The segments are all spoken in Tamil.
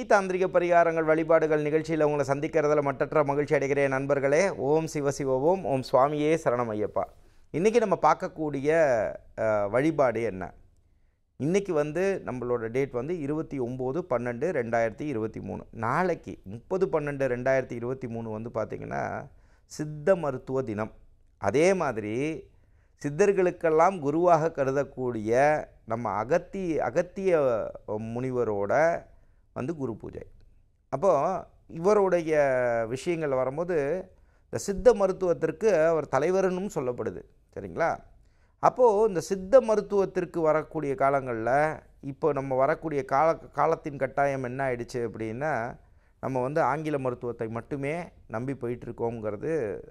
தாந்திரிக பரிகாரங்கள் வழிபாடுகள் நிகழ்ச்சியில் உங்களை சந்திக்கிறதுல மட்டற்ற மகிழ்ச்சி அடைகிறேன் நண்பர்களே. ஓம் சிவசிவோம். ஓம் சுவாமியே சரணம் ஐயப்பா. இன்றைக்கி நம்ம பார்க்கக்கூடிய வழிபாடு என்ன? இன்றைக்கி நம்மளோட டேட் 29/12/2023. நாளைக்கு 30/12/2023 பார்த்திங்கன்னா சித்த மருத்துவ தினம். அதே மாதிரி சித்தர்களுக்கெல்லாம் குருவாக கருதக்கூடிய நம்ம அகத்திய முனிவரோட குரு பூஜை. அப்போது இவருடைய விஷயங்கள் வரும்போது இந்த சித்த மருத்துவத்திற்கு அவர் தலைவர்னும் சொல்லப்படுது. சரிங்களா? அப்போது இந்த சித்த மருத்துவத்திற்கு வரக்கூடிய காலங்களில் இப்போ நம்ம வரக்கூடிய காலத்தின் கட்டாயம் என்ன ஆயிடுச்சு அப்படின்னா, நம்ம ஆங்கில மருத்துவத்தை மட்டுமே நம்பி போயிட்டுருக்கோங்கிறது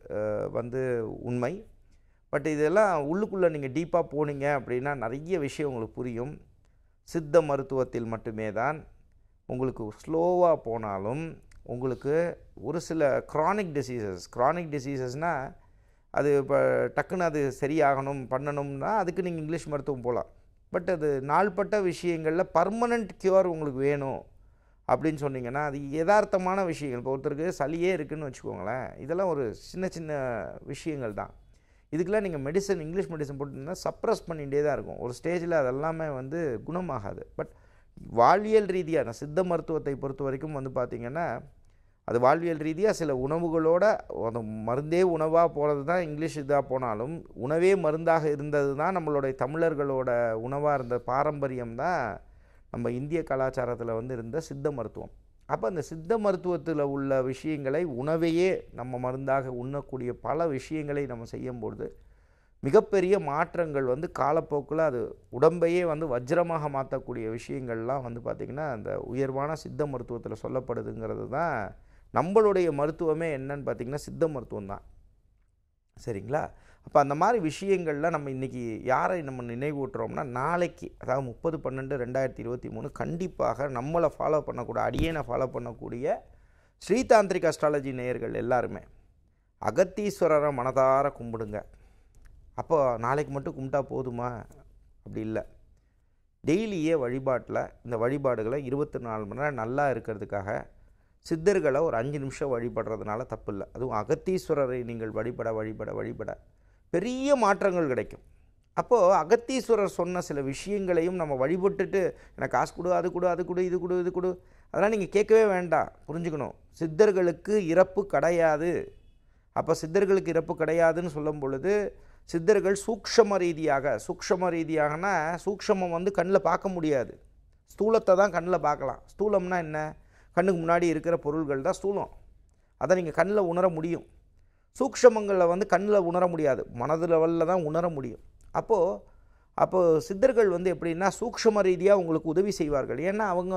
உண்மை. பட் இதெல்லாம் உள்ளுக்குள்ளே நீங்கள் டீப்பாக போனீங்க அப்படின்னா நிறைய விஷயம் உங்களுக்கு புரியும். சித்த மருத்துவத்தில் மட்டுமே தான் உங்களுக்கு ஸ்லோவாக போனாலும் உங்களுக்கு ஒரு சில க்ரானிக் டிசீசஸ்னால் அது இப்போ டக்குன்னு அது சரியாகணும் பண்ணணும்னா அதுக்கு நீங்கள் இங்கிலீஷ் மருத்துவம் போகலாம். பட் அது நாள்பட்ட விஷயங்களில் பர்மனண்ட் க்யூர் உங்களுக்கு வேணும் அப்படின்னு சொன்னீங்கன்னா அது யதார்த்தமான விஷயங்கள். இப்போ ஒருத்தருக்கு சளியே இருக்குதுன்னு வச்சுக்கோங்களேன், இதெல்லாம் ஒரு சின்ன சின்ன விஷயங்கள் தான். இதுக்கெல்லாம் நீங்கள் இங்கிலீஷ் மெடிசன் போட்டிங்கன்னா சப்ரஸ் பண்ணிகிட்டே தான் இருக்கும். ஒரு ஸ்டேஜில் அதெல்லாமே குணமாகாது. பட் வாழ்வியல் ரீதியாக சித்த மருத்துவத்தை பொறுத்த வரைக்கும் பார்த்திங்கன்னா அது வாழ்வியல் ரீதியாக சில உணவுகளோட அது மருந்தே உணவாக போகிறது தான் இங்கிலீஷ் இதாக போனாலும் உணவே மருந்தாக இருந்தது தான் நம்மளுடைய தமிழர்களோட உணவாக இருந்த பாரம்பரியம் தான் நம்ம இந்திய கலாச்சாரத்தில் இருந்த சித்த மருத்துவம். அப்போ அந்த சித்த மருத்துவத்தில் உள்ள விஷயங்களை உணவையே நம்ம மருந்தாக உண்ணக்கூடிய பல விஷயங்களை நம்ம செய்யும்பொழுது மிகப்பெரிய மாற்றங்கள் காலப்போக்கில் அது உடம்பையே வஜ்ரமாக மாற்றக்கூடிய விஷயங்கள்லாம் பார்த்திங்கன்னா அந்த உயர்வான சித்த மருத்துவத்தில் சொல்லப்படுதுங்கிறது தான். நம்மளுடைய மருத்துவமே என்னன்னு பார்த்திங்கன்னா சித்த மருத்துவம் தான். சரிங்களா? அப்போ அந்த மாதிரி விஷயங்களில் நம்ம இன்றைக்கி யாரை நம்ம நினைவூட்டுறோம்னா நாளைக்கு, அதாவது 30/12/2023 கண்டிப்பாக நம்மளை ஃபாலோ பண்ணக்கூடிய அடியேனை ஃபாலோ பண்ணக்கூடிய ஸ்ரீதாந்திரிக் அஸ்ட்ராலஜி நேயர்கள் எல்லாருமே அகத்தீஸ்வரரை மனதார கும்பிடுங்க. அப்போ நாளைக்கு மட்டும் கும்பிட்டா போதுமா? அப்படி இல்லை. டெய்லியே வழிபாட்டில் இந்த வழிபாடுகளை 24 மணி நேரம் நல்லா இருக்கிறதுக்காக சித்தர்களை ஒரு 5 நிமிஷம் வழிபடுறதுனால தப்பு இல்லை. அதுவும் அகத்தீஸ்வரரை நீங்கள் வழிபட பெரிய மாற்றங்கள் கிடைக்கும். அப்போது அகத்தீஸ்வரர் சொன்ன சில விஷயங்களையும் நம்ம வழிபட்டுட்டு எனக்கு காசு கொடு, அது கொடு, இது கொடு அதெல்லாம் நீங்கள் கேட்கவே வேண்டாம். புரிஞ்சுக்கணும், சித்தர்களுக்கு இறப்பு கிடையாது. அப்போ சித்தர்களுக்கு இறப்பு கிடையாதுன்னு சொல்லும் பொழுது சித்தர்கள் சூக்ஷம ரீதியாகனா சூக்ஷமம் கண்ணில் பார்க்க முடியாது. ஸ்தூலத்தை தான் கண்ணில் பார்க்கலாம். ஸ்தூலம்னா என்ன? கண்ணுக்கு முன்னாடி இருக்கிற பொருள்கள் தான் ஸ்தூலம். அதை நீங்கள் கண்ணில் உணர முடியும். சூக்ஷமங்களில் கண்ணில் உணர முடியாது, மனது லெவலில் தான் உணர முடியும். அப்போது சித்தர்கள் எப்படின்னா சூக்ஷம ரீதியாக உங்களுக்கு உதவி செய்வார்கள். ஏன்னா அவங்க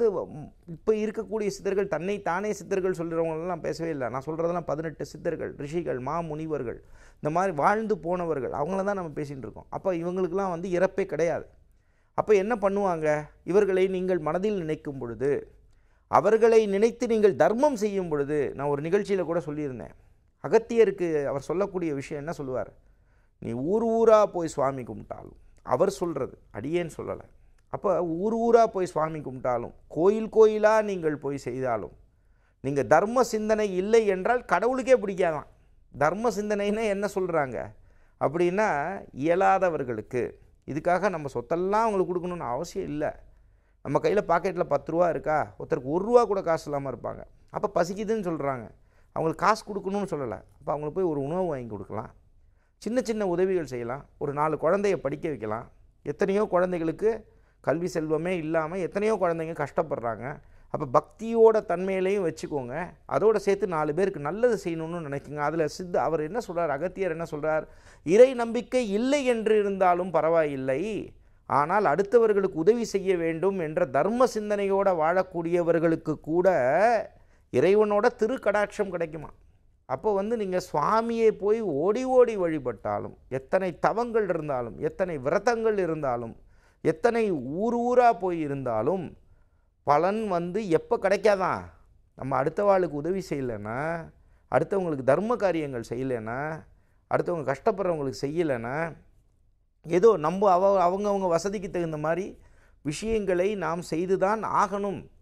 இப்போ இருக்கக்கூடிய சித்தர்கள் தன்னை தானே சித்தர்கள் சொல்கிறவங்களெல்லாம் பேசவே இல்லை. நான் சொல்கிறதெல்லாம் 18 சித்தர்கள், ரிஷிகள், மாமுனிவர்கள், இந்த மாதிரி வாழ்ந்து போனவர்கள், அவங்கள தான் நம்ம பேசிகிட்டு இருக்கோம். அப்போ இவங்களுக்கெல்லாம் இறப்பே கிடையாது. அப்போ என்ன பண்ணுவாங்க? இவர்களை நீங்கள் மனதில் நினைக்கும் பொழுது, அவர்களை நினைத்து நீங்கள் தர்மம் செய்யும் பொழுது, நான் ஒரு நிகழ்ச்சியில் கூட சொல்லியிருந்தேன், அகத்தியருக்கு அவர் சொல்லக்கூடிய விஷயம் என்ன சொல்லுவார்? நீ ஊராக போய் சுவாமி கும்பிட்டாலும், அவர் சொல்கிறது, அடியேன்னு சொல்லலை. அப்போ ஊராக போய் சுவாமி கும்பிட்டாலும், கோயிலாக நீங்கள் போய் செய்தாலும், நீங்கள் தர்ம சிந்தனை இல்லை என்றால் கடவுளுக்கே பிடிக்காதான். தர்ம சிந்தனைன்னு என்ன சொல்கிறாங்க அப்படின்னா, இயலாதவர்களுக்கு இதுக்காக நம்ம சொத்தெல்லாம் அவங்களுக்கு கொடுக்கணுன்னு அவசியம் இல்லை. நம்ம கையில் பாக்கெட்டில் 10 ரூபா இருக்கா, ஒருத்தருக்கு 1 ரூபா கூட காசு இல்லாமல் இருப்பாங்க. அப்போ பசிக்குதுன்னு சொல்கிறாங்க, அவங்களுக்கு காசு கொடுக்கணும்னு சொல்லலை. அப்போ அவங்களுக்கு போய் ஒரு உணவு வாங்கி கொடுக்கலாம், சின்ன சின்ன உதவிகள் செய்யலாம், ஒரு 4 குழந்தைய படிக்க வைக்கலாம். எத்தனையோ குழந்தைகளுக்கு கல்வி செல்வமே இல்லாமல் எத்தனையோ குழந்தைங்க கஷ்டப்படுறாங்க. அப்போ பக்தியோட தன்மையிலையும் வச்சுக்கோங்க, அதோடு சேர்த்து 4 பேருக்கு நல்லது செய்யணும்னு நினைக்குங்க. அதில் அவர் என்ன சொல்கிறார், அகத்தியர் என்ன சொல்கிறார்? இறை நம்பிக்கை இல்லை என்று இருந்தாலும் பரவாயில்லை, ஆனால் அடுத்தவர்களுக்கு உதவி செய்ய வேண்டும் என்ற தர்ம சிந்தனையோடு வாழக்கூடியவர்களுக்கு கூட இறைவனோட திருக்கடாட்சம் கிடைக்குமா. அப்போ நீங்கள் சுவாமியை போய் ஓடி ஓடி வழிபட்டாலும், எத்தனை தவங்கள் இருந்தாலும், எத்தனை விரதங்கள் இருந்தாலும், எத்தனை ஊராக போய் இருந்தாலும் பலன் எப்போ கிடைக்காதான்? நம்ம அடுத்தவாளுக்கு உதவி செய்யலைன்னா, அடுத்தவங்களுக்கு தர்ம காரியங்கள் செய்யலைன்னா, அடுத்தவங்க கஷ்டப்படுறவங்களுக்கு செய்யலைன்னா, ஏதோ நம்ம அவங்கவுங்க வசதிக்கு தகுந்த மாதிரி விஷயங்களை நாம் செய்து தான் ஆகணும்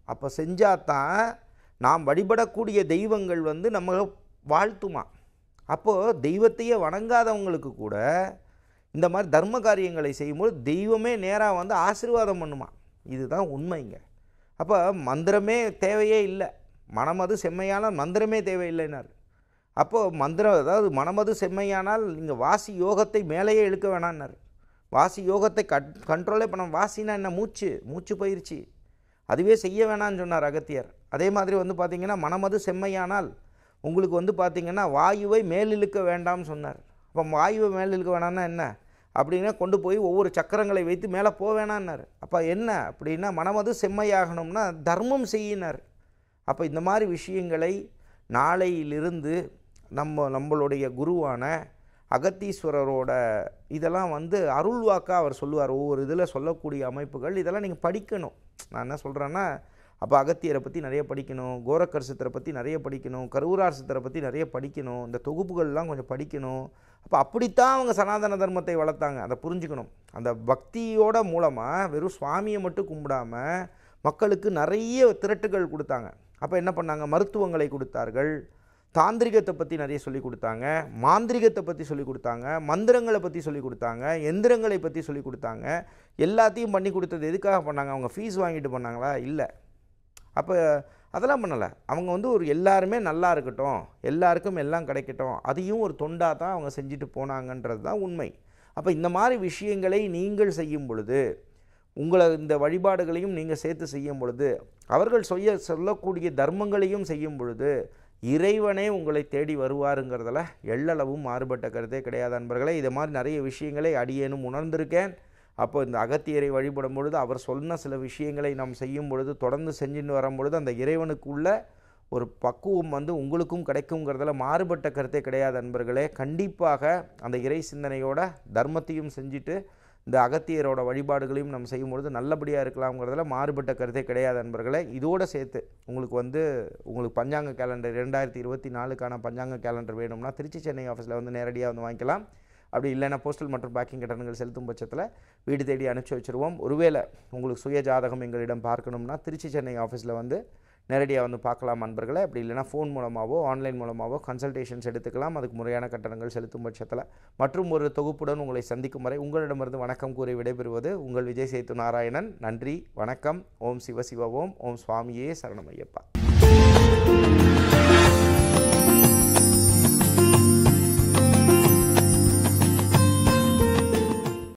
அப்போ செஞ்சால் தான் நாம் வழிபடக்கூடிய தெய்வங்கள் வந்து நம்ம வாழ்த்துமா. அப்போது தெய்வத்தையே வணங்காதவங்களுக்கு கூட இந்த மாதிரி தர்ம காரியங்களை செய்யும்போது தெய்வமே நேராக வந்து ஆசீர்வாதம் பண்ணுமா. இதுதான் உண்மைங்க. அப்போ மந்திரமே தேவையே இல்லை, மனமது செம்மையானால் மந்திரமே தேவையில்லைனார். அப்போது மந்திரம், அதாவது மனமது செம்மையானால் நீங்கள் வாசி யோகத்தை மேலேயே இழுக்க வேணான்னார். வாசி யோகத்தை கண்ட்ரோலே பண்ண. வாசினா என்ன? மூச்சு பயிற்சி, அதுவே செய்ய வேணான்னு சொன்னார் அகத்தியர். அதே மாதிரி வந்து பார்த்திங்கன்னா மனமது செம்மையானால் உங்களுக்கு வந்து பார்த்திங்கன்னா வாயுவை மேலிழுக்க வேண்டாம்னு சொன்னார். அப்போ வாயுவை மேலிழுக்க வேணாம்னா என்ன அப்படின்னா, கொண்டு போய் ஒவ்வொரு சக்கரங்களை வைத்து மேலே போக வேணான்னார். அப்போ என்ன அப்படின்னா, மனமது செம்மையாகணும்னா தர்மம் செய்யினார். அப்போ இந்த மாதிரி விஷயங்களை நாளையிலிருந்து நம்மளுடைய குருவான அகத்தீஸ்வரரோட இதெல்லாம் வந்து அருள்வாக்காக அவர் சொல்லுவார். ஒவ்வொரு இதில் சொல்லக்கூடிய அமைப்புகள் இதெல்லாம் நீங்கள் படிக்கணும். நான் என்ன சொல்கிறேன்னா, அப்போ அகத்தியரை பற்றி நிறைய படிக்கணும், கோரக்கர் சித்தரை பற்றி நிறைய படிக்கணும், கருவூரார் சித்தரை பற்றி நிறைய படிக்கணும், இந்த தொகுப்புகள்லாம் கொஞ்சம் படிக்கணும். அப்போ அப்படித்தான் அவங்க சனாதன தர்மத்தை வளர்த்தாங்க. அதை புரிஞ்சுக்கணும். அந்த பக்தியோட மூலமாக வெறும் சுவாமியை மட்டும் கும்பிடாமல் மக்களுக்கு நிறைய திரட்டுகள் கொடுத்தாங்க. அப்போ என்ன பண்ணாங்க? மருத்துவங்களை கொடுத்தார்கள், தாந்திரிகத்தை பற்றி நிறைய சொல்லிக் கொடுத்தாங்க, மாந்திரிகத்தை பற்றி சொல்லிக் கொடுத்தாங்க, மந்திரங்களை பற்றி சொல்லிக் கொடுத்தாங்க, எந்திரங்களை பற்றி சொல்லிக் கொடுத்தாங்க. எல்லாத்தையும் பண்ணி கொடுத்தது எதுக்காக பண்ணாங்க? அவங்க ஃபீஸ் வாங்கிட்டு பண்ணாங்களா? இல்லை. அப்போ அதெல்லாம் பண்ணலை. அவங்க வந்து ஒரு எல்லாருமே நல்லா இருக்கட்டும், எல்லாருக்கும் எல்லாம் கிடைக்கட்டும், அதையும் ஒரு தொண்டாக தான் அவங்க செஞ்சுட்டு போனாங்கன்றது தான் உண்மை. அப்போ இந்த மாதிரி விஷயங்களை நீங்கள் செய்யும் பொழுது, உங்களை இந்த வழிபாடுகளையும் நீங்கள் சேர்த்து செய்யும் பொழுது, அவர்கள் சொல்லக்கூடிய தர்மங்களையும் செய்யும் பொழுது இறைவனே உங்களை தேடி வருவாருங்கிறதுல எள்ளளவும் மாறுபட்ட கருத்தே கிடையாது நண்பர்களே. இதை மாதிரி நிறைய விஷயங்களை அடியேனும் உணர்ந்திருக்கேன். அப்போ இந்த அகத்தியரை வழிபடும் பொழுது அவர் சொன்ன சில விஷயங்களை நாம் செய்யும் பொழுது, தொடர்ந்து செஞ்சுட்டு வரும் பொழுது அந்த இறைவனுக்குள்ள ஒரு பக்குவம் வந்து உங்களுக்கும் கிடைக்குங்கிறதுல மாறுபட்ட கருத்தே கிடையாது நண்பர்களே. கண்டிப்பாக அந்த இறை சிந்தனையோட தர்மத்தையும் செஞ்சுட்டு இந்த அகத்தியரோட வழிபாடுகளையும் நம்ம செய்யும் பொழுது நல்லபடியாக இருக்கலாம்ங்கிறதுல மாறுபட்ட கருத்தே கிடையாது நண்பர்களே. இதோடு சேர்த்து உங்களுக்கு பஞ்சாங்க கேலண்டர் 2024க்கான பஞ்சாங்க கேலண்டர் வேணும்னா திருச்சி சென்னை ஆஃபீஸில் வந்து நேரடியாக வந்து வாங்கிக்கலாம். அப்படி இல்லைன்னா போஸ்டல் மற்றும் பேக்கிங் கட்டணங்கள் செலுத்தும் பட்சத்தில் வீடு தேடி அனுப்பிச்சி வச்சுருவோம். ஒருவேளை உங்களுக்கு சுய ஜாதகம் எங்களிடம் பார்க்கணும்னா திருச்சி சென்னை ஆஃபீஸில் வந்து நேரடியாக வந்து பார்க்கலாம் நண்பர்களே. அப்படி இல்லைனா ஃபோன் மூலமாகவோ ஆன்லைன் மூலமாகவோ கன்சல்டேஷன்ஸ் எடுத்துக்கலாம். அதுக்கு முறையான கட்டணங்கள் செலுத்தும் பட்சத்தில் மற்றும் ஒரு தொகுப்புடன் உங்களை சந்திக்கும் வரை உங்களிடமிருந்து வணக்கம் கூறி விடைபெறுவது உங்கள் விஜய் சேத்து நாராயணன். நன்றி, வணக்கம். ஓம் சிவ சிவ ஓம். ஓம் சுவாமியே சரணமையப்பா.